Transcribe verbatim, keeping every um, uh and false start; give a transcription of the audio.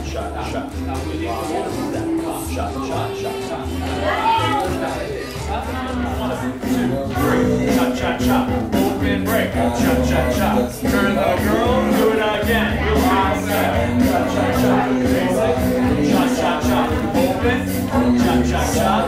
shot, shot. Shot, shot, shot. One, two, three. Shot, shot, shot. Open break. Shot, shot, shot. Turn the girl. Do it again. Shot, shot, shot. Basic. Shot, shot, shot. Open. Shot, shot, shot.